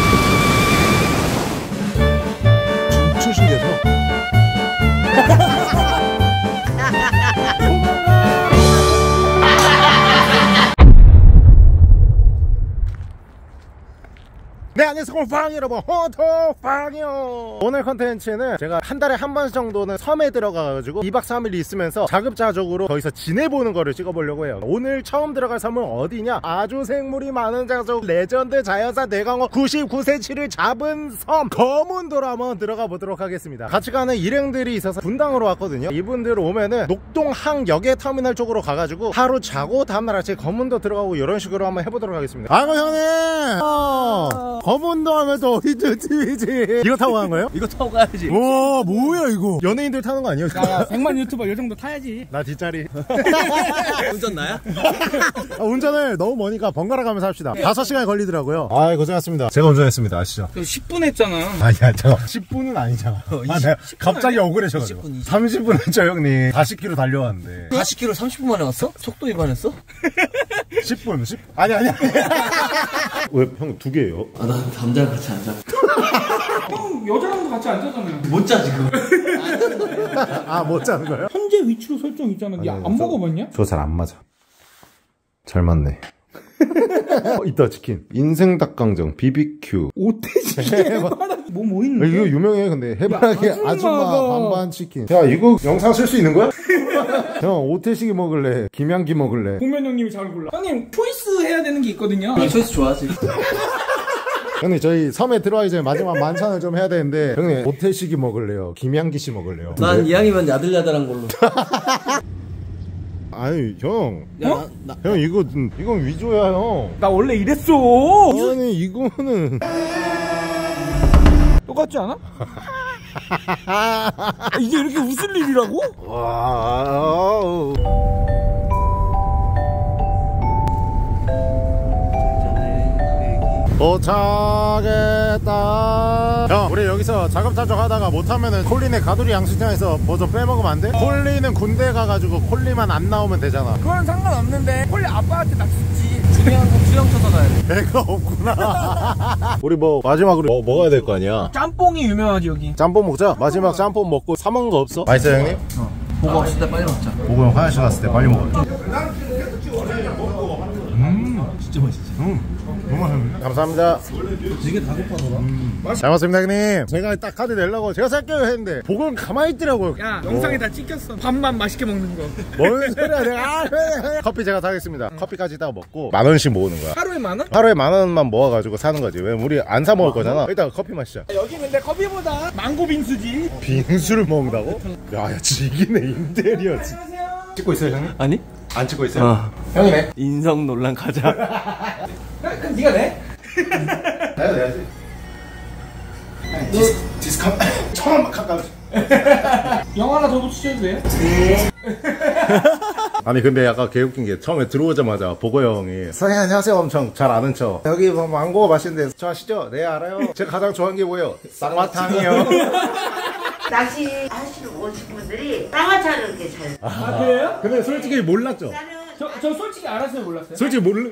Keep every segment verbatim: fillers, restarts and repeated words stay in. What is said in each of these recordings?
진짜 신기해서. 네, 안녕하세요. 빵 여러분, 호토빵이요. 오늘 컨텐츠는 제가 한 달에 한 번 정도는 섬에 들어가가지고 이 박 삼 일 있으면서 자급자족으로 거기서 지내보는 거를 찍어보려고 해요. 오늘 처음 들어갈 섬은 어디냐? 아주 생물이 많은 장소, 레전드 자연사 내강어 구십구 센티미터를 잡은 섬 거문도로 한번 들어가 보도록 하겠습니다. 같이 가는 일행들이 있어서 분당으로 왔거든요. 이분들 오면은 녹동항 역외터미널 쪽으로 가가지고 하루 자고 다음날 아침에 거문도 들어가고 이런 식으로 한번 해보도록 하겠습니다. 아이고 형님, 어, 거문도 하면 또 히트티비지. 이거 타고 가는 거예요? 이거 타고 가야지. 와, 뭐야 이거? 연예인들 타는 거 아니에요? 야, 백만 유튜버 이 정도 타야지. 나 뒷자리. 운전 나야? 아, 운전을 너무 머니까 번갈아 가면서 합시다. 다섯 시간 걸리더라고요. 아, 고생하셨습니다. 제가 운전했습니다. 아시죠? 십 분 했잖아. 아니야, 잠깐. 십 분은 아니잖아. 아, 내가 갑자기 억울해져가지고. 이십 분, 이십 분. 삼십 분 했죠, 형님. 사십 킬로미터 달려왔는데. 사십 킬로미터 삼십 분 만에 왔어? 속도 위반했어? 십 분, 십 분. 아니, 아니. 왜, 형 두 개예요? 아, 난 남자랑 같이 안 자. 형 여자랑도 같이 앉았잖아요. 못 자, 지금. 아, 못 자는 거예요? 현재 위치로 설정 있잖아. 야, 안 먹어봤냐? 저 잘 안 맞아. 잘 맞네. 어, 이따 치킨. 인생 닭강정, 비비큐. 오태식에 뭐, 뭐 있는데? 이거 유명해. 근데 해바라기 야, 아줌마가. 아줌마 반반 치킨. 야, 이거 영상 쓸 수 있는 거야? 형, 오태식이 먹을래? 김양기 먹을래? 공면 형님이 잘 골라. 형님 초이스 해야 되는 게 있거든요. 나 초이스 좋아하지. 형님, 저희 섬에 들어가기 전에 마지막 만찬을 좀 해야 되는데, 형님, 오태식이 먹을래요? 김양기 씨 먹을래요? 난 이왕이면 야들야들한 걸로. 아니, 형. 야, 어? 나, 나. 형, 이거, 이건 위조야, 형. 나 원래 이랬어. 아니, 이거는. 똑같지 않아? 이게 이렇게 웃을 일이라고? 와. 도착했다. 형, 우리 여기서 자급자족 하다가 못하면은 콜린의 가두리 양식장에서 뭐 좀 빼먹으면 안 돼? 콜린은 군대 가가지고 콜리만 안 나오면 되잖아. 그건 상관없는데 콜리 아빠한테 나 주지. 중요한 건 수영 쳐서 가야 돼. 배가 없구나. 우리 뭐 마지막으로 뭐 먹어야 될 거 아니야? 짬뽕이 유명하지 여기. 짬뽕 먹자. 마지막 짬뽕 먹고 사 먹은 거 없어? 맛있어요, 형님? 어. 보고 없을 때 빨리 먹자. 보고 형 화장실 갔을 때 빨리 먹어요. 음, 진짜 맛있지. 음. 너무 맛있는데? 감사합니다. 이게 다 고파더라. 음. 잘 먹습니다, 형님. 제가 딱 카드 내려고 제가 살게요 했는데 보고는 가만히 있더라고요. 야, 영상에 다 찍혔어. 밥만 맛있게 먹는 거. 뭔 소리야, 내가. 아, 그래. 커피 제가 사겠습니다. 커피까지 딱 먹고 만 원씩 모으는 거야. 하루에 만 원? 하루에 만 원만 모아가지고 사는 거지. 왜냐면 우리 안 사 먹을 거잖아. 일단 커피 마시자. 여기 근데 커피보다 망고 빙수지. 빙수를 먹는다고? 야, 야, 지기네, 인테리어. 안녕하세요. 찍고 있어요, 형님? 아니? 안 찍고 있어요? 어. 형이네. 인성 논란 가자. 그럼 네가 내? 내가 내야지. 디스, 디스카운 천원 가까워. 영 하나 더 붙여줘도 돼요? 아니 근데 약간 개웃긴 게 처음에 들어오자마자 보고 형이 선생님 안녕하세요 엄청 잘 아는 척 여기 뭐 망고가 맛있는데 저 아시죠? 네 알아요. 제가 가장 좋아하는 게 뭐예요? 쌍화탕이요. 낚시 하시러 오신 분들이 쌍화차를 이렇게 잘. 아, 그래요? 근데 솔직히 몰랐죠? 저, 저 솔직히 알았어요, 몰랐어요? 솔직히 모르...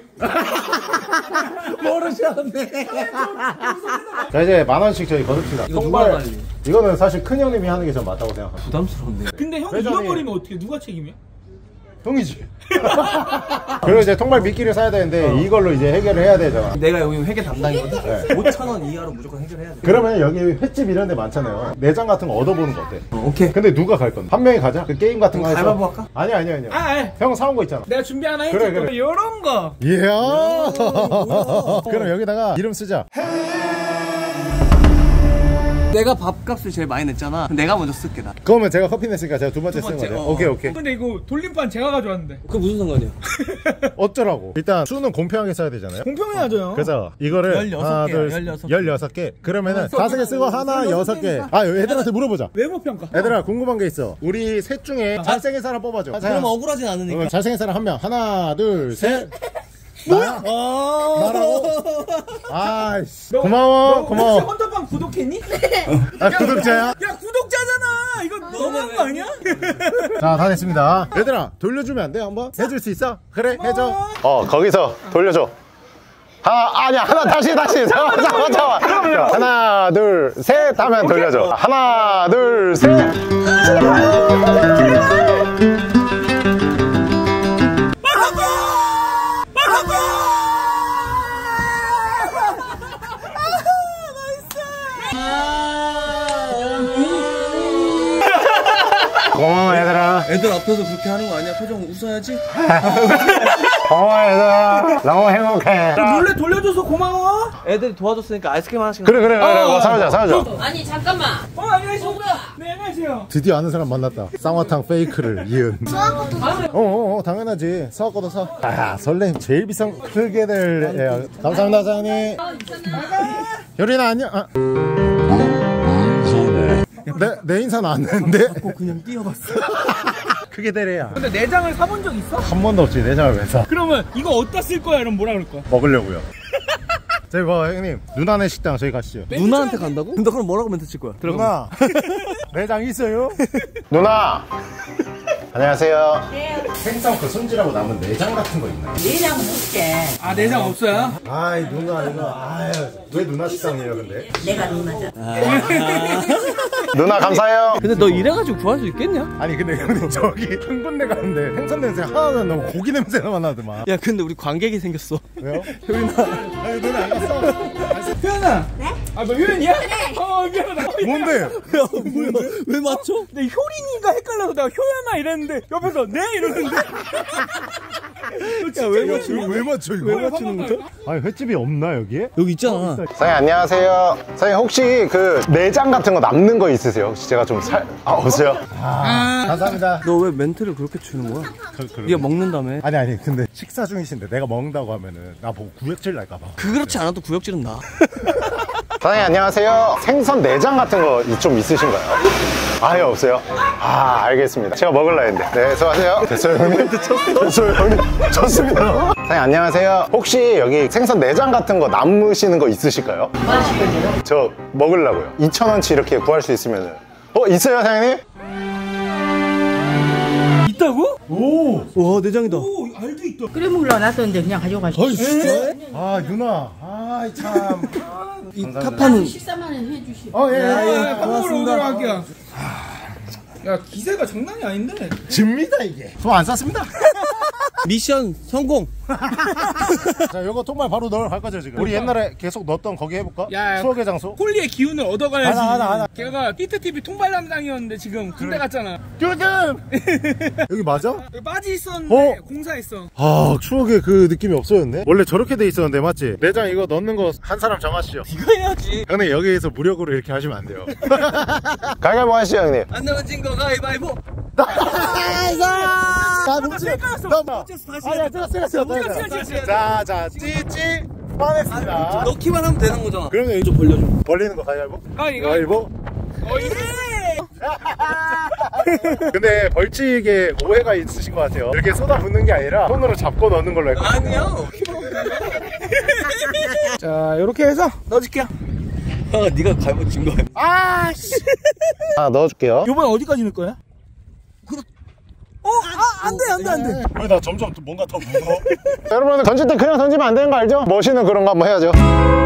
모르셨네. 자 이제 만 원씩 저희 거둡시다. 이거 누가 관리? 이거는 사실 큰 형님이 하는 게 전 맞다고 생각합니다. 부담스럽네. 근데 형 회전이- 잃어버리면 어떻게? 누가 책임이야? 형이지. 그리고 이제 통발 미끼를 사야 되는데 어. 이걸로 이제 해결을 해야 되잖아. 내가 여기 회계 담당이거든? 네. 오천 원 이하로 무조건 해결해야 돼. 그러면 여기 횟집 이런 데 많잖아요. 내장 같은 거 얻어보는 거 어때? 어, 오케이. 근데 누가 갈 건데? 한 명이 가자? 그 게임 같은 거 해서. 가위바위보 할까? 아니 아니 아니. 아, 아, 형 사온 거 있잖아. 내가 준비 하나 그래, 해줄게. 그래. 요런 거. 이야. 그럼 여기다가 이름 쓰자. 내가 밥값을 제일 많이 냈잖아. 내가 먼저 쓸게, 나. 그러면 제가 커피 냈으니까 제가 두 번째 두 쓰는 번째, 거죠. 어. 오케이 오케이. 근데 이거 돌림판 제가 가져왔는데. 그게 무슨 상관이야? 어쩌라고? 일단 수는 공평하게 써야 되잖아요. 공평해야죠. 그래서 이거를 열여섯 하나, 개야, 둘, 열여섯 개. 열여섯 개. 그러면은 어, 다섯 개 쓰고 하나 열여섯 여섯 개. 개니까. 아 애들한테 물어보자. 외모 평가. 얘들아 궁금한 게 있어. 우리 셋 중에 잘생긴 사람 뽑아줘. 자, 그럼 억울하진 않으니까. 어, 잘생긴 사람 한 명. 하나 둘 셋. 나야? 나라고? 아이씨. 너- 고마워 너 고마워. 혹시 헌터빵 구독했니? 아 구독자야? 야, 구독자잖아. 이거 너무한 거 아니야? 자, 다 됐습니다. 얘들아, 돌려주면 안 돼? 한번? 해줄 수 있어? 그래, 해줘. 어, 거기서 돌려줘. 하나, 아니야, 하나, 다시, 다시. 잠깐만, 잠깐만, 잠깐만. 하나, 둘, 셋 하면 돌려줘. 하나, 둘, 셋. 고마워, 얘들아. 애들 앞에서 그렇게 하는 거 아니야? 표정 웃어야지. 고마워, 얘들아. 너무 행복해. 몰래 돌려줘서 고마워. 애들이 도와줬으니까 아이스크림 하나씩. 그래, 그래, 그래. 어, 사오자, 사오자. 아니 잠깐만. 어 안녕하십니까. 네 안녕하세요. 드디어 아는 사람 만났다. 쌍화탕 페이크를 이은. 어어어 당연하지. 사와 거도 사. 아 설렘 제일 비싼 거 크게 될. 예, 감사합니다 사장님. 요리나 안녕. 아. 내, 내 인사 나왔는데? 그냥 뛰어봤어. 크게 되래야. 근데 내장을 사본 적 있어? 한 번도 없지 내장을 왜 사? 그러면 이거 어디다 쓸 거야? 이러면 뭐라 그럴 거야? 먹으려고요. 저희 봐 형님 누나네 식당 저희 가시죠. 누나한테 간다고? 근데 그럼 뭐라고 멘트 칠 거야? 누나 내장 있어요? 누나 안녕하세요. 네. 생선 그 손질하고 남은 내장 같은 거 있나요? 내장 먹게. 아 내장 없어요? 아이 누나 이거 아유 왜 누나 식당이에요 근데? 내가 누나죠. 누나 감사해요. 근데 너 이래가지고 구할 수 있겠냐? 아니 근데 형님 저기 흥분내 가는데 생선 냄새 하나도 안 나고 고기 냄새가 나더만. 야 근데 우리 관객이 생겼어. 왜요? 효인아 아니 누나 안 갔어? 효연아. 네? 아 너 효연이야? 네. 어 미안하다. 뭔데? 야 뭐야? 왜 맞춰? 근데 효린이가 헷갈려서 내가 효연아 이랬는데 옆에서 네 이러는데. 야왜 맞추? 이거 왜 맞춰 이거? 왜 맞추는 거야? 아니 횟집이 없나 여기에? 여기 있잖아. 사장님 안녕하세요. 사장님 혹시 그 내장 같은 거 남는 거 있으세요? 혹시 제가 좀 살... 아 없어요? 아, 감사합니다. 너 왜 멘트를 그렇게 치는 거야? 그, 그, 네가 먹는다며. 아니 아니 근데 식사 중이신데 내가 먹는다고 하면은 나 보고 구역질 날까 봐. 그렇지 않아도 구역질은 나. 사장님 안녕하세요. 생선 내장 같은 거 좀 있으신가요? 아예 없어요? 아 알겠습니다. 제가 먹을라 했는데. 네 수고하세요. 됐어요 형님? 됐어요 형님? 좋습니다. 사장님 안녕하세요. 혹시 여기 생선 내장 같은 거 남으시는 거 있으실까요? 맛있거든요. 저 먹으려고요. 이천 원치 이렇게 구할 수 있으면은. 어 있어요 사장님? 있다고? 오! 와 내장이다. 오 알도 있다. 끓여 먹으려고 놨었는데 그냥 가져가시죠. 어이 진짜? 아 누나 아이 참. 이 카파는 식사만 해주시. 어 예. 아, 예, 아, 밥먹으러 오도록 할게요. 야 기세가 장난이 아닌데. 집니다 이게. 저 안 쌌습니다. 미션 성공. 자 요거 통발 바로 넣으러 갈 거죠 지금. 우리 옛날에 계속 넣었던 거기 해볼까? 야, 추억의 장소. 홀리의 기운을 얻어가야지. 하나, 하나, 하나. 걔가 히트티비 통발 담당이었는데 지금 군대 갔잖아. 요즘 여기 맞아? 여기 빠지 있었는데 어? 공사했어. 아 추억의 그 느낌이 없어졌네. 원래 저렇게 돼 있었는데 맞지? 내장 이거 넣는 거 한 사람 정하시죠. 이거 해야지. 형님 여기에서 무력으로 이렇게 하시면 안 돼요. 가위바위보 하시죠 형님. 안 나머진 거 가위바위보. 나 놓지. 나 어째서 다시 아니야 제가 제가 제가 제가. 자자 찌찌 빠냈습니다. 넣기만 하면 되는 거잖아. 그러면 이거 좀 벌려줘. 벌리는 거 가위바위보? 아 이거. 가위바위보? 어 예. 근데 벌칙에 오해가 있으신 것 같아요. 이렇게 쏟아붓는 게 아니라 손으로 잡고 넣는 걸로 했거든요. 아니요. 자 이렇게 해서 넣어줄게요. 아 네가 가위바위보 진 거야. 아씨. 하나 넣어줄게요. 요번에 어디까지 넣을 거야? 어? 아, 안 돼, 안 돼, 안 돼. 왜 나 점점 뭔가 더 무서워. 여러분 던질 때 그냥 던지면 안 되는 거 알죠? 멋있는 그런 거 한번 해야죠.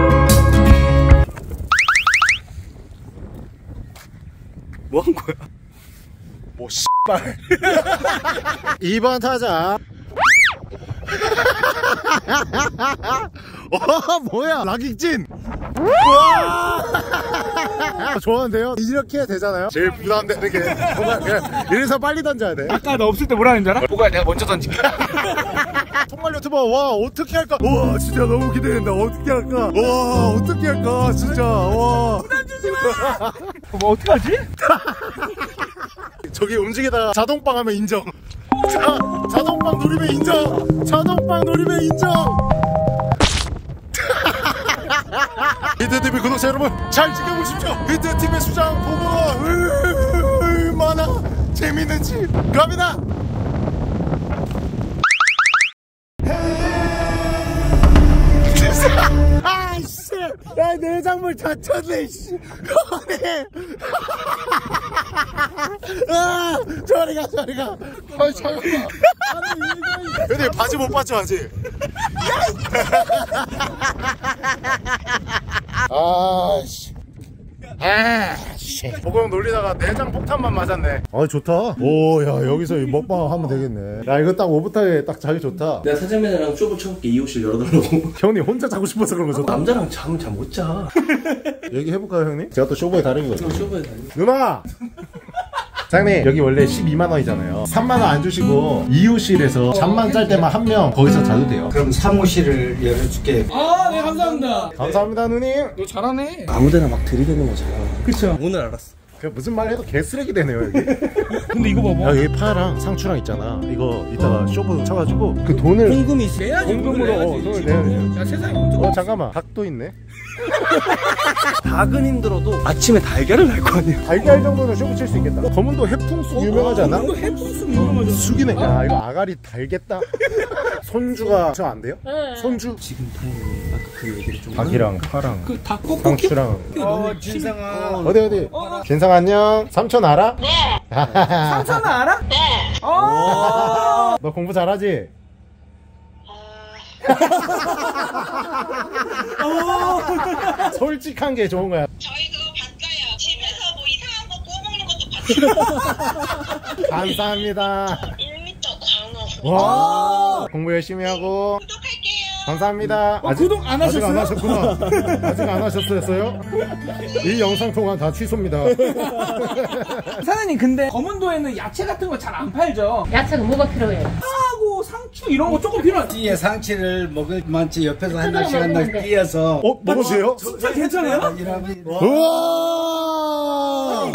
뭐 한 거야? 뭐 씨발. 이 번 타자. 어 뭐야 락익진. 우와. 좋아하는데요? 이렇게 되잖아요. 제일 부담되는 게 정말 그냥 이래서 빨리 던져야 돼. 아까 너 없을 때 뭐라 했는지 알아? 뭐가 내가 먼저 던질게. 통발 유튜버 와 어떻게 할까? 와 진짜 너무 기대된다. 어떻게 할까? 와 어떻게 할까? 진짜 와. 부담 주지 마. 뭐 어떻게 하지? 저기 움직이다가 자동빵 하면 인정. 자, 자동빵 노리면 인정. 자동빵 노리면 인정. 히트티비 구독자 여러분 잘 지켜보십시오. 히트티비 수장 보고가 얼마나 재밌는지 갑니다. 아이씨 야, 내장물 다쳤네, 씨. 아, 저리 가, 저리 가. 아, 잠깐만. 근데 바지 못 봤죠, 아직? 아, 씨. 아, 씨. 보공 놀리다가 내장 폭탄만 맞았네. 아, 좋다. 오, 야, 여기서 먹방 하면 되겠네. 야, 이거 딱 오붓하게 딱 자기 좋다. 내가 사장님이랑 쇼부 쳐볼게. 이 호실 열어달라고. 형님 혼자 자고 싶어서 그런 거 좋다. 남자랑 잠을 잘 못 자. 얘기해볼까요, 형님? 제가 또 쇼부의 달인이거든요. 쇼부에 다니. 누나! 사장님, 여기 원래 십이만 원이잖아요. 삼만 원 안 주시고 이호실에서 잠만 짤 때만 한 명 거기서 자도 돼요. 그럼 사무실을 열어줄게. 아, 네, 감사합니다. 감사합니다, 누님. 너 잘하네. 아무데나 막 들이대는 거 잘하. 그쵸. 오늘 알았어. 그 무슨 말 해도 개쓰레기 되네요, 여기. 근데 이거 봐봐. 야, 여기 파랑 상추랑 있잖아. 이거 이따가 쇼부 쳐가지고 그 돈을 공금이 있어. 내야지. 공금으로 어, 돈을 내야 돼. 야, 세상에 엄청. 어, 잠깐만. 닭도 있네. 닭은 힘들어도 아침에 달걀을 날 거 아니야. 달걀 정도는 쇼부 칠 수 있겠다. 검은도 해풍쑥 유명하지 않아? 이거 해풍쑥 유명하잖아. 쑥이네. 야, 이거 아가리 달겠다. 손주가 저 안 돼요? 손주? 지금 타이밍에 아까 그 얘기를 좀. 닭이랑 파랑 그 닭볶음탕. 상추랑 어, 진상아. 어디 어디? 진상 안녕. 삼촌 알아? 네. 삼촌은 알아? 네. 어. 너 공부 잘하지? 솔직한 게 좋은 거야. 저희 그거 봤어요. 집에서 뭐 이상한 거 구워 먹는 것도 봤어요. 감사합니다. 일 미터 광어. 와, 공부 열심히 하고 구독할게요. 감사합니다. 어, 구독 안 아직 안 하셨어요? 하셨구나. 아직 안 하셨어요? 이 영상 통화 다 취소입니다. 사장님, 근데 검은도에는 야채 같은 거 잘 안 팔죠? 야채가 뭐가 필요해요? 파하고 상추 이런 거 조금 필요하지. 찌에 상치를 먹을 만치 옆에서 한 달씩 한 달 뛰어서. 어, 먹으세요? 진짜 괜찮아요? 이러면 우와!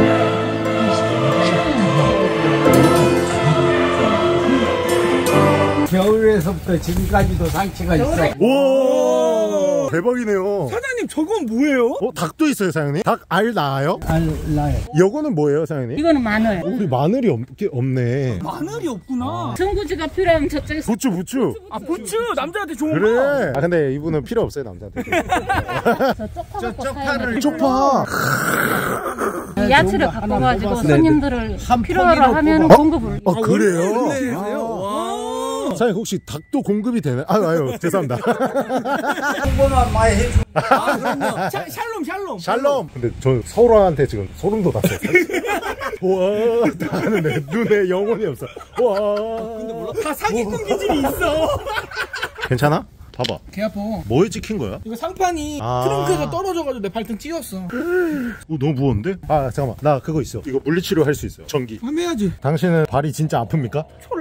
겨울에서부터 지금까지도 상치가 있어. 와, 대박이네요. 사장님, 저건 뭐예요? 어, 닭도 있어요, 사장님? 닭 알 나와요? 알라요. 요거는 뭐예요, 사장님? 이거는 마늘. 우리 마늘이 없, 없네. 마늘이 없구나. 전구지가 필요하면 저쪽에서. 부추, 부추. 아, 부추 남자한테 좋은 거. 그래. 아, 근데 이분은 필요 없어요, 남자한테. 저 쪽파 갖고 사야 쪽파. 돼. 야채를 갖고 가지고 네, 손님들을 필요로 포기로 하면 어? 공급을. 어, 그래요? 네, 아. 사장님, 혹시 닭도 공급이 되나요? 아유, 아유, 죄송합니다. 홍보만 많이 해줘. 아, 그럼요. 샤, 샬롬, 샬롬. 샬롬. 근데 저 서로한테 지금 소름 돋았어요. 와, 다 하는데 눈에 영혼이 없어. 와. 다 사기꾼 기질이 있어. 괜찮아? 봐봐. 개 아파. 뭐에 찍힌 거야? 이거 상판이 아. 트렁크에서 떨어져가지고 내 발등 찧었어. 어, 너무 무거운데? 아, 잠깐만. 나 그거 있어. 이거 물리치료 할 수 있어요. 전기. 한번 해야지. 당신은 발이 진짜 아픕니까?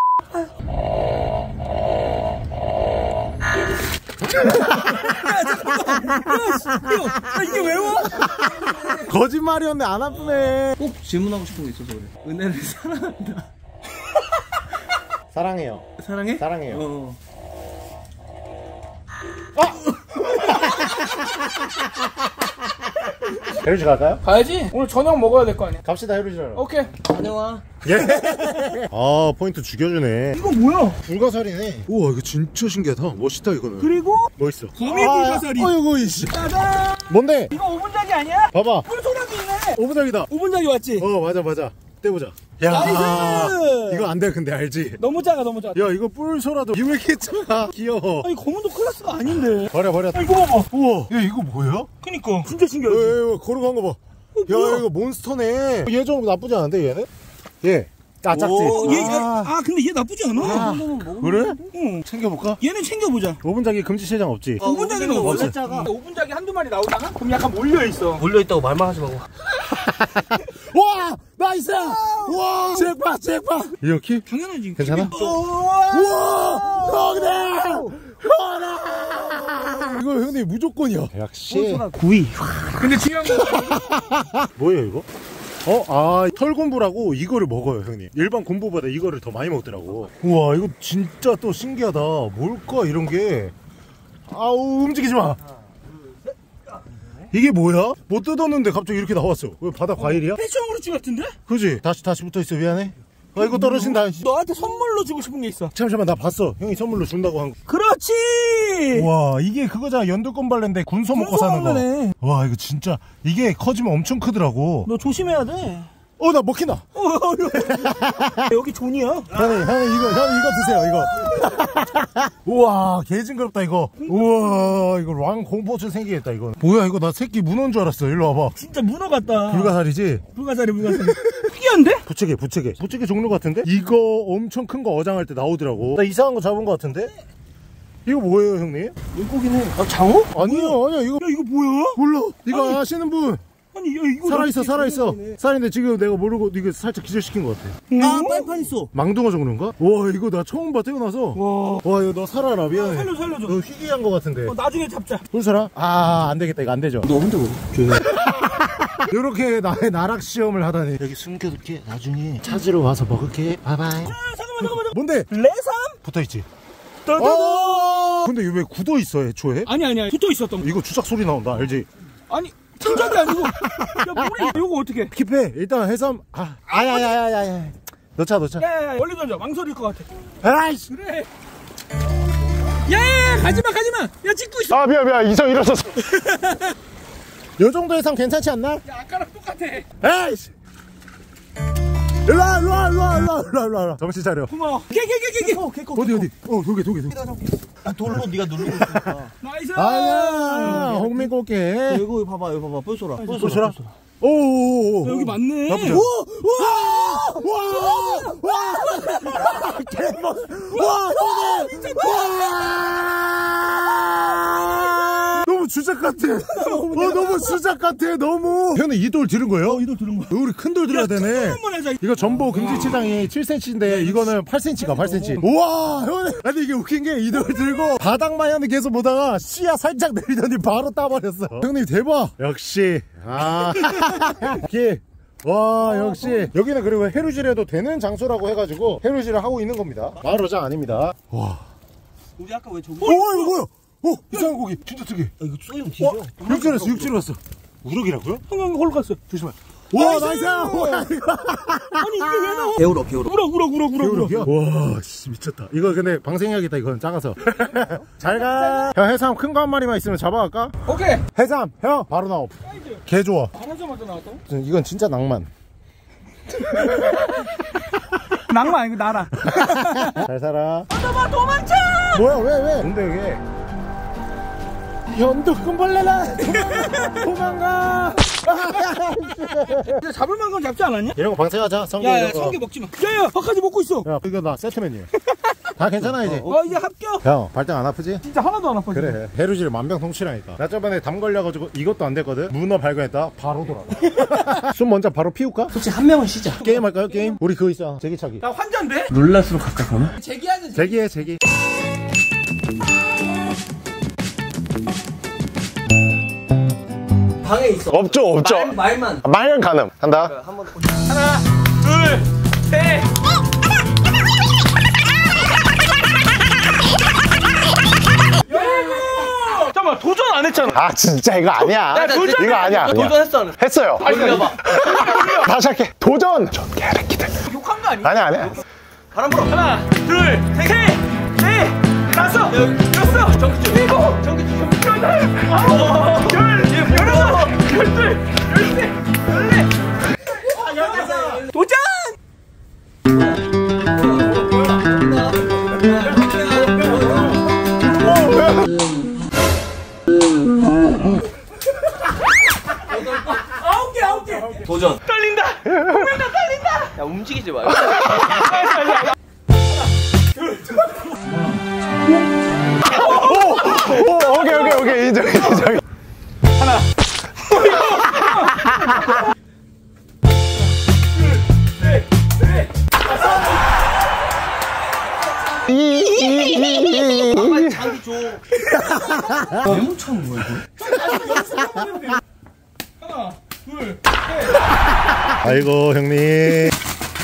야, 이게 왜 와? 거짓말이었네. 안 아프네. 꼭 질문하고 싶은 게 있어서 그래. 은혜를 사랑한다. 사랑해요. 사랑해? 사랑해요. 어. 해루지 갈까요? 가야지. 오늘 저녁 먹어야 될 거 아니야. 갑시다, 해루지. 오케이. 다녀와. 예. 아, 포인트 죽여주네. 이거 뭐야? 불가사리네. 우와, 이거 진짜 신기하다. 멋있다, 이거는. 그리고 멋있어. 거미 불가사리. 어이구, 이씨. 짜잔. 뭔데? 이거 오분작이 아니야? 봐봐. 꿀소라기 있네. 오분작이다. 오분작이 왔지? 어, 맞아, 맞아. 떼보자. 야, 나이스! 이거 안 돼, 근데 알지? 너무 작아, 너무 작아. 야, 이거 뿔소라도 왜 이렇게 작아? 귀여워. 아니, 검은도 클래스가 아닌데. 버려, 버려. 아, 이거 봐봐. 우와, 야, 이거 뭐야? 그니까. 진짜 신기하지? 에, 걸어간 거 봐. 야, 이거 몬스터네. 얘 좀 나쁘지 않은데, 얘는? 얘. 아, 작지? 오, 얘, 아, 아, 근데 얘 나쁘지 않아. 그래? 응. 챙겨볼까? 얘는 챙겨보자. 오분작이 금지 세장 없지? 오분작이는 원래 없어. 작아. 오분작이 한두 마리 나오다가 그럼 약간 몰려있어. 몰려있다고 말만 하지 말고. 와! 나이스! 와! 잭파, 잭파! 이렇게? 당연하지. 괜찮아? 우와! 우와! 형님! 형님! 이거 형님 무조건이야. 역시. 구이. 근데 중요한 건 뭐예요, 이거? 어? 아, 털곰부라고 이거를 먹어요, 형님. 일반 곰부보다 이거를 더 많이 먹더라고. 우와, 이거 진짜 또 신기하다. 뭘까, 이런 게. 아우, 움직이지 마. 이게 뭐야? 못 뜯었는데 갑자기 이렇게 나왔어. 왜 바다 과일이야? 패션으로치 같은데? 그지? 다시, 다시 붙어 있어. 미안해. 아 이거 떨어진다. 너한테 선물로 주고 싶은 게 있어. 잠시만 나 봤어. 형이 선물로 준다고 한 거. 그렇지. 와 이게 그거잖아. 연두건발레인데 군소 먹고 사는 거. 군소먹는 애. 와 이거 진짜 이게 커지면 엄청 크더라고. 너 조심해야 돼. 어 나 먹힌다. 어, 여기 존이야. 형님 형님 이거 형 이거 드세요 이거. 우와 개 징그럽다 이거. 우와 이거 왕 공포증 생기겠다 이거. 뭐야 이거 나 새끼 문어인 줄 알았어. 일로 와봐. 진짜 문어 같다. 불가사리지? 불가사리 불가사리. 특이한데? 부채개 부채개 부채개 종류 같은데? 이거 엄청 큰 거 어장할 때 나오더라고. 나 이상한 거 잡은 거 같은데? 이거 뭐예요 형님? 물고기는 아, 장어? 아니야 아니야 이거. 야 이거 뭐야? 몰라. 이거 아니, 아시는 분 아니 야 이거 살아있어 나 살아있어. 진짜 살인데 지금 내가 모르고 이거 살짝 기절시킨 것 같아. 아 빨판 있어. 망둥어 종류인가? 와 이거 나 처음 봐 태어나서. 와. 와 이거 너 살아라 미안해. 살려 살려줘. 너 희귀한 거 같은데. 어, 나중에 잡자. 꿀사라? 아 안되겠다 이거 안되죠. 너 혼자 먹어. 조용히. 요렇게 나의 나락 시험을 하다니. 여기 숨겨둘게. 나중에 찾으러 와서 먹을게. 바이바이. 아, 잠깐만 잠깐만. 뭔데? 레삼? 붙어있지. 따다다. 어 근데 이거 왜 굳어있어 애초에? 아니 아니야 붙어 있었던 거. 이거 주작 소리 나온다 알지? 아니 진작이 아니고. 야 머리 이거 어떻게? 킵해. 일단 해삼. 아 아야야야야야. 넣자 넣자. 야야야 멀리 던져. 망설일 것 같아. 아이씨. 그래. 야야야 가지마 가지마. 야 찍고 있어. 아 미안 미안 이성 일어섰어. 요 정도 해삼 괜찮지 않나? 야 아까랑 똑같아. 에이씨. 일로와 일로와 일로와 일로와 일로와 일로와. 정신 차려. 고마워. 개개개개개. 어디 어디? 어 도개 도개 도개. 아 돌로 네가 누르고 있으니까. 나이스. 아야 홍민꽃게. 이거 봐봐 이거 봐봐 뿔소라. 뿔소라. 오오오. 여기 맞네. 나쁘지? 와와와 대박. 와 형님. 와. 너무 주작 같아. 어 너무 주작 같아 너무. 형님 이 돌 들은 거예요? 이도 들은 거야. 우리 큰 돌 들어야 되네. 한번 하자. 이거 전보 금지치장이 칠 센티미터인데 이거는 팔 센티미터가 팔 센티미터. 우와 형님. 아니 이게 웃긴 게 이 돌 들고 바닥 마연을 계속 보다가 씨야 살짝 내리더니 바로 따버렸어. 형님 대박. 역시 아 기. 와 역시 여기는 그리고 해루질해도 되는 장소라고 해가지고 해루질을 하고 있는 겁니다. 마을어장 아닙니다. 와. 우리 아까 왜 저기? 오 이거 뭐야? 오 이상한 고기 진짜 특이. 아, 이거 쏘이면 뒤져. 육질 왔어 육질 왔어. 우럭이라고요? 형형 홀로 갔어. 조심해. 와 나이스. 뭐야 이거. 아니 이게 왜 나와? 개우럭 개우럭. 우럭 우럭 우럭 우럭 우럭. 우럭이야? 와 씨, 미쳤다. 이거 근데 방생해야겠다. 이건 작아서. 잘가. 형 해삼 큰 거 한 마리만 있으면 잡아갈까? 오케이. 해삼 형 바로 나옴. 개 좋아. 하나자마자 나왔다고? 이건 진짜 낭만. 낭만 아니고 나라. 잘 살아. 도망 도망쳐. 뭐야 왜 왜? 뭔데 이게? 연두금벌레라. 도망가. 도망가. 근데 잡을 만큼 잡지 않았냐? 이런 거 방생하자. 성게 야야 이런 거. 성게 먹지 마. 야야 박하지 먹고 있어. 야 이거 나 세트 메뉴. 다 괜찮아 이제. 어 이제 합격. 형 발등 안 아프지? 진짜 하나도 안 아파. 그래 해루질 만병통치라니까. 나 저번에 담 걸려가지고 이것도 안 됐거든. 문어 발견했다 바로 돌아가. 숨 먼저 바로 피울까? 솔직히 한 명은 쉬자. 게임 할까요 게임? 우리 그거 있어 제기차기. 나 환자인데? 룰렛으로 갈까 그러면? 제기하자. 제기해 제기. 방에 있어. 없죠 없죠. 말, 말만. 말은 가능. 한다. 한번 보자. 하나 둘 셋. 잠깐만 도전 안 했잖아. 아 진짜 이거 아니야. 야, 도전! 이거 아니야. 도전했어 안 했어? 했어요. 빨리 가봐. 다시 할게. 도전. 저 개새끼들. 욕한 거 아니야? 아니야 아니야. 바람 불어. 하나 둘셋넷 다섯 여섯 정규 일곱 정규 여덟 아홉 열 열하나 열둘 열셋 열넷 열다섯 도전. 아홉 개 아홉 개 도전. 떨린다. 보면다 떨린다. 야 움직이지 말고. 오 오케이 오케이 오케이 인정 인정. 하나 둘셋넷 빨리 장비 줘. 왜 못 참는 거야 이거? 하나 둘 아이고 형님.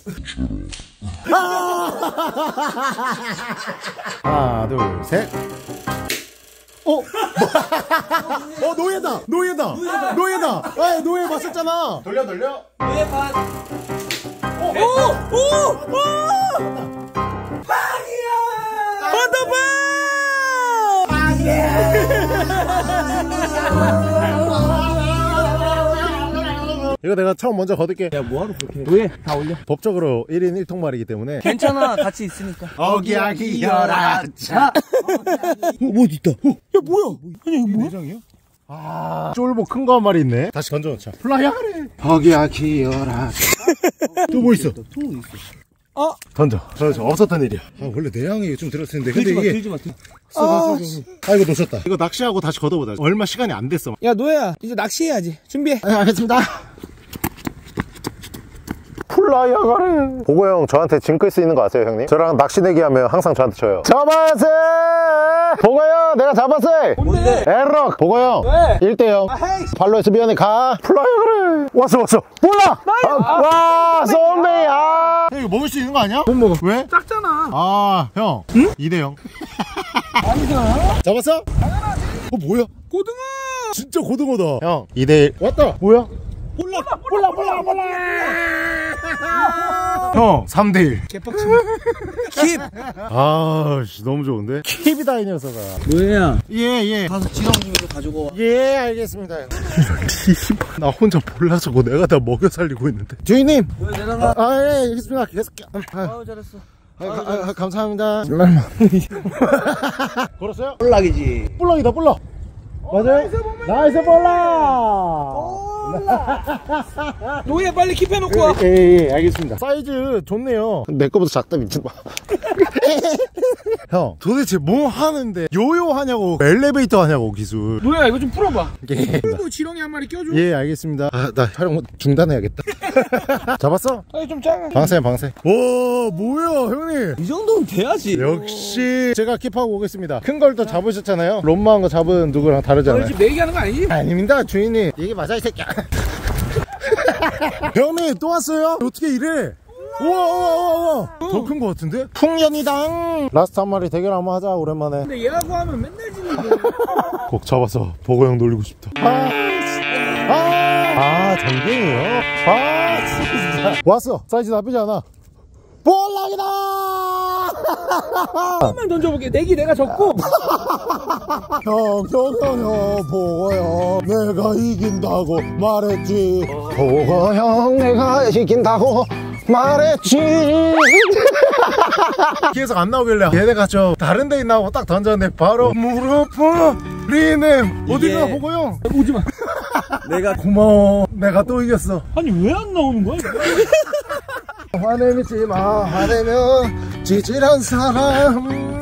하나 둘 셋. 어? 어 노예다 노예다 노예다. 아 노예 봤었잖아. 돌려 돌려. 왜 반? 오! 오! 오! 빵이야! 헌터빵! 이거 내가 처음 먼저 거둘게. 야 뭐하러 그렇게 왜? 다 올려. 법적으로 일 인 일 통말이기 때문에. 괜찮아, 같이 있으니까. 어기야기 열하자. 어, 뭐 있다. 어, 야 뭐야? 아니 이거 뭐야? 내장이요? 아 쫄보 큰 거 한 마리 있네. 다시 던져놓자. 플라이야 그래. 어기야기 열하자. 또 뭐 있어? 또 있어. 어? 던져. 저, 저 없었던 일이야. 아 원래 내장이 좀 들었을 텐데. 근데 이게 들지 마. 들지 마. 아, 아 이거 놓쳤다. 이거 낚시하고 다시 걷어보자. 얼마 시간이 안 됐어. 야 노예야 이제 낚시해야지. 준비해. 네, 알겠습니다. 플라이어가래. 보고 형 저한테 징크스 있는 거 아세요 형님? 저랑 낚시 내기 하면 항상 저한테 쳐요. 잡았어! 보고 형 내가 잡았어! 뭔데? 에럭! 보고 형 왜? 일 대 영. 아 헤이. 발로에서 미안해 가. 플라이어가래. 왔어 왔어. 몰라! 아, 와 썸메이. 아 형, 이거 먹을 수 있는 거 아니야? 못 먹어. 왜? 작잖아. 아 형. 응? 이 대 영. 아니잖아. 잡았어? 어 뭐야? 고등어. 진짜 고등어다. 형 이 대 일. 왔다. 뭐야? 몰라 몰라 몰라 몰라. 형 삼 대 일. 개빡치네. 킵. 아 너무 좋은데? 킵이다 이 녀석아. 노예야. 예예. 가서 지렁이로 가지고 와. 예 알겠습니다. 나 혼자 몰라서 내가 다 먹여 살리고 있는데. 주인님. 왜 내려가? 아예 알겠습니다. 계속. 아, 아유, 잘했어. 아, 아, 아, 감사합니다. 걸었어요? 볼락이지. 볼락이다 볼락. 맞아요? 나이스 볼락. 노예 빨리 킵해놓고 와. 예, 예, 예, 알겠습니다. 사이즈 좋네요. 내 거보다 작다, 미친마. 형, 도대체 뭐 하는데 요요 하냐고, 엘리베이터 하냐고, 기술. 노예야 이거 좀 풀어봐. 예, 풀고 지렁이 한 마리 껴줘. 예, 알겠습니다. 아, 나 촬영 중단해야겠다. 잡았어? 아니 좀 작아. 방생, 방생. 와, 뭐야, 형님. 이 정도면 돼야지. 역시 제가 킵하고 오겠습니다. 큰 걸 또 잡으셨잖아요. 롬마한 거 잡은 누구랑 다르잖아요. 너 지금 내기하는 거 아니지? 아닙니다, 주인님. 이게 맞아, 이 새끼야. 형님, 또 왔어요? 어떻게 이래? 우와, 우와, 우와, 우와. 더 큰 거 같은데? 풍년이당. 라스트 한 마리 대결 한번 하자, 오랜만에. 근데 얘하고 하면 맨날 지는 거. 꼭 잡아서 보고 형 놀리고 싶다. 아, 아, 아, 전갱이요? 아, 진짜. 왔어. 사이즈 나쁘지 않아. 볼락이다! 한번 던져볼게. 내기 내가 졌고. 형, 형, 형, 형, 보고 형, 내가 이긴다고 말했지. 보고 형, 내가 이긴다고 말했지. 계속 안 나오길래 얘네가 저 다른 데 있나 하고 딱 던졌는데 바로 무릎을 리는 어디가 보고 형. 오지마. 내가 고마워. 내가 또 이겼어. 아니 왜 안 나오는 거야? 화내지 마. 화내면 지질한 사람.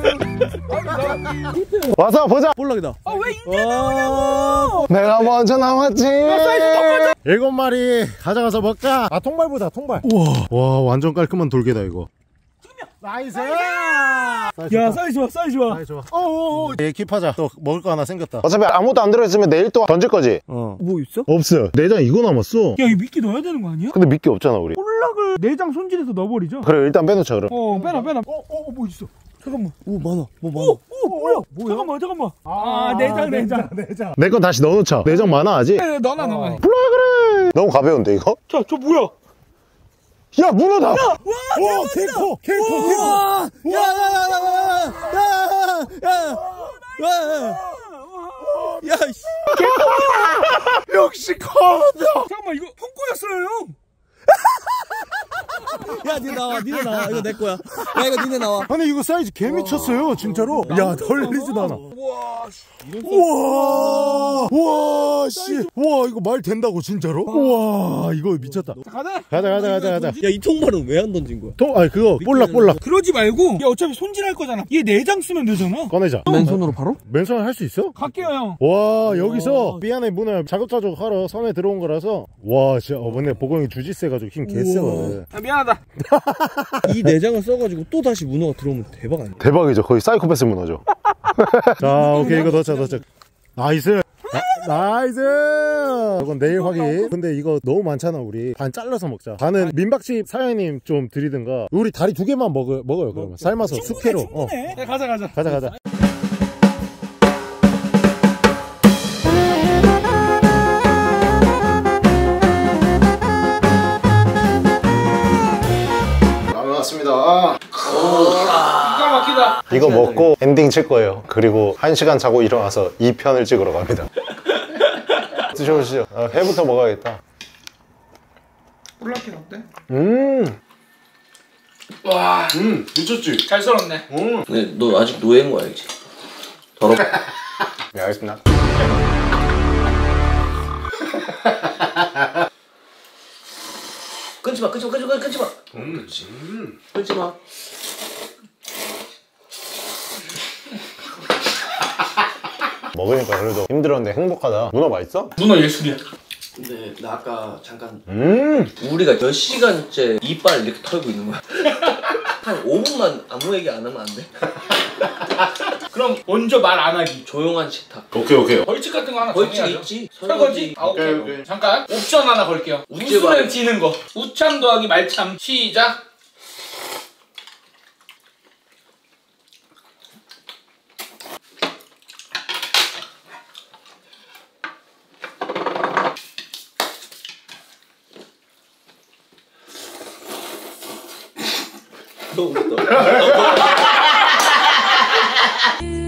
와서 보자. 볼락이다. 아 왜 이제 나오냐고. 내가 먼저 나왔지. 일곱 마리 가져가서 먹자. 아, 통발보다 통발. 우와, 와, 완전 깔끔한 돌개다 이거. 나이스. 야 사이즈 좋아 사이즈 좋아. 사이즈 좋아. 어어어. 얘 킵하자. 또 먹을 거 하나 생겼다. 어차피 아무것도 안 들어있으면 내일 또 던질 거지. 어. 뭐 있어? 없어. 내장 이거 남았어. 야 이 미끼 넣어야 되는 거 아니야? 근데 미끼 없잖아 우리. 볼락을 내장 손질해서 넣어버리자. 그래, 일단 빼놓자 그럼. 어 빼놔 빼놔. 어어 뭐 있어? 잠깐만. 오 많아. 뭐 많아. 오, 오 뭐야? 뭐야? 잠깐만 잠깐만. 아, 내장 내장. 내장. 내 건 다시 넣어놓자. 내장 많아 아직. 네, 넣어놔 넣어놔. 불러 그래. 너무 가벼운데 이거? 자, 저 뭐야? 야, 문어다. 와, 와, 개코, 개코, 개코. 와! 야야야야야야야야야야야! 야, 씨. 역시 커. 잠깐만 이거 폰꼬였어요 형. 야, 니네 나와, 니네 나와. 이거 내 거야. 야, 이거 니네 나와. 아니 이거 사이즈 개 미쳤어요 진짜로. 야, 덜리지도 않아. 우와. 우와, 우와, 씨, 우와, 이거 말 된다고 진짜로? 우와, 이거 미쳤다. 자, 가자. 가자, 가자, 가자, 가자. 야, 이 통발은 왜 안 던진 거야? 통, 아니 그거 볼락, 볼락. 그러지 말고 얘 어차피 손질할 거잖아. 얘 내장 쓰면 되잖아. 꺼내자. 맨손으로 바로? 맨손 할 수 있어? 갈게요 형. 와, 여기서 미안해 문을 자급자족 하러 섬에 들어온 거라서. 와, 진짜 어 근데 보경이 주짓 세가지고 힘 개쎄거든. 아, 미안하다. 이 내장을 써가지고 또 다시 문어가 들어오면 대박 아니야? 대박이죠. 거의 사이코패스 문어죠. 자, 오케이, 이거 넣자, 넣자. 나이스. 나, 나이스. 이건 내일 확인. 근데 이거 너무 많잖아 우리. 반 잘라서 먹자. 반은 민박집 사장님 좀 드리든가. 우리 다리 두 개만 먹어, 먹어요 그러면. 삶아서 숙회로. 어. 네, 가자 가자. 가자, 가자. 나왔습니다. 기가 막히다. 이거 먹고 엔딩 칠 거예요. 그리고 한 시간 자고 일어나서 이 편을 찍으러 갑니다. 드셔보시죠. 아, 회부터 먹어야겠다. 볼락해 어때? 음, 와, 음, 미쳤지? 잘 썰었네. 음. 근데 너 아직 노예인 거 알지? 더럽. 네, 알겠습니다. 끊지 마, 끊지 마, 끊지 마, 끊지 마. 음, 그렇지. 끊지 마. 먹으니까 그래도 힘들었는데 행복하다. 문어 맛있어? 문어 예술이야. 근데 나 아까 잠깐 음, 우리가 몇 시간째 이빨 이렇게 털고 있는 거야. 한 오 분만 아무 얘기 안 하면 안 돼? 그럼 먼저 말 안 하기. 조용한 식탁. 오케이, 오케이. 벌칙 같은 거 하나 벌칙 정해야죠. 있지. 설거지? 아 오케이, 오케이, 오케이. 오케이. 잠깐 옵션 하나 걸게요. 웃지 웃으면 마. 지는 거. 우참 더하기 말참. 시작. 너무 웃겨.